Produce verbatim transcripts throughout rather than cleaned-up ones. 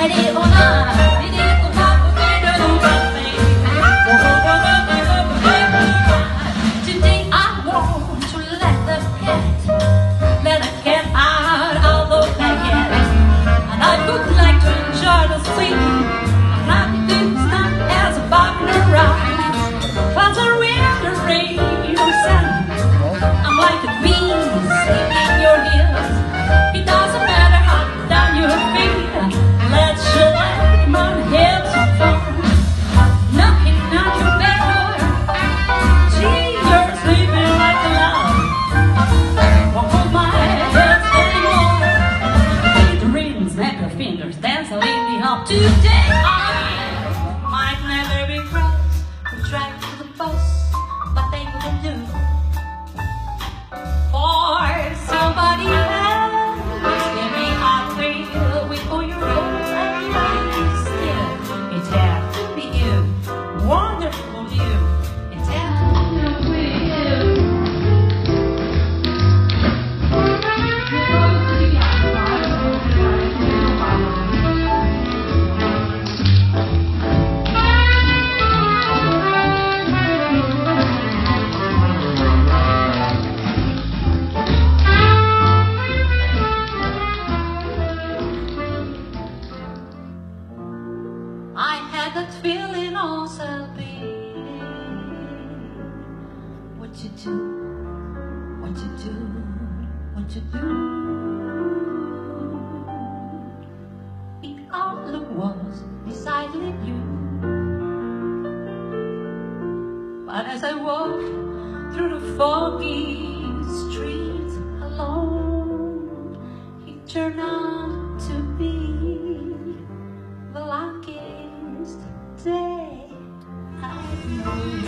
Today I want to let the cat, let the cat out of the bag, and I would like to enjoy the sea. I'm not doing stuff as a bobbing around, clouds are in the rain or sun. I'm like a queen sleeping in your heels. It doesn't matter how down you feel. Let's show like my hips are fun. Knocking at your back door. Gee, you're sleeping like a love. Won't hold my head anymore. Feel the rhythm, snap your fingers, dance a little up. Today I might never be close. We drive to the bus, but they wouldn't do. For somebody else, give me a thrill with all your hopes and dreams. Still, it had to be you, wonderful you. It had to be you. I had that feeling also being what you do, what you do, what you do. The outlook was decidedly blue, but as I walked through the foggy streets alone, he turned out to be the luckiest day I've known.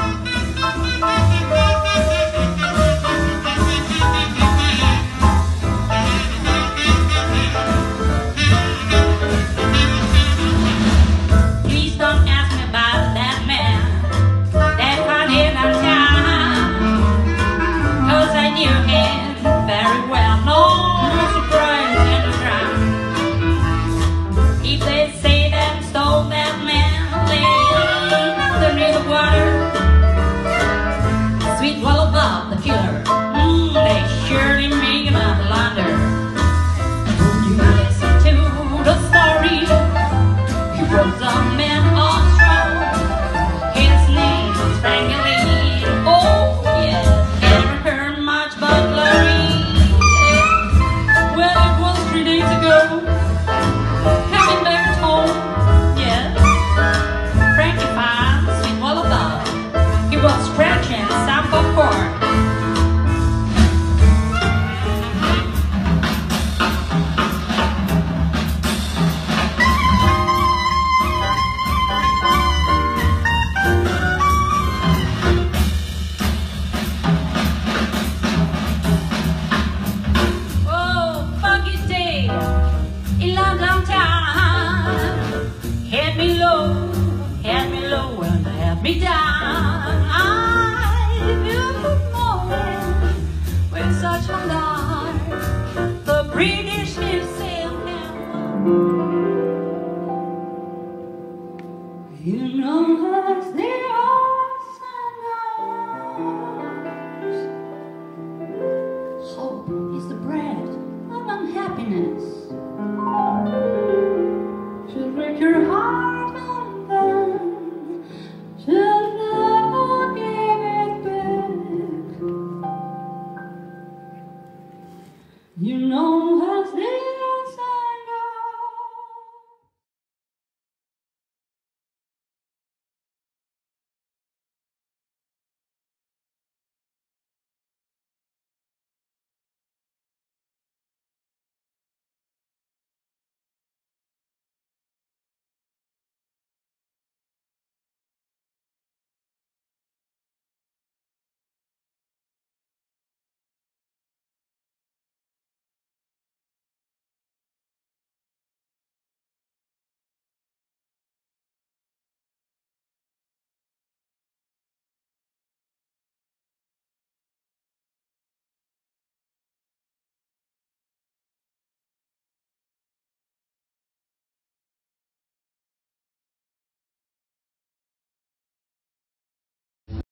Please don't ask me about that man that caught in our town, 'cause I knew him very well. No surprise in the ground. If they say that stole that man lay underneath the water, sweet lullaby, the killer, mm, they surely make him a blunder. Would you listen to the story? He was a man of strong. His name was Franklin. Oh yeah, never heard much but glory. Well, it was three days ago. Coming back home, yes. Frankie finds sweet lullaby. He was scratching some popcorn. Oh, foggy day in London town. Had me low, had me low, and had me down. I knew the morning with such a light. The British Museum.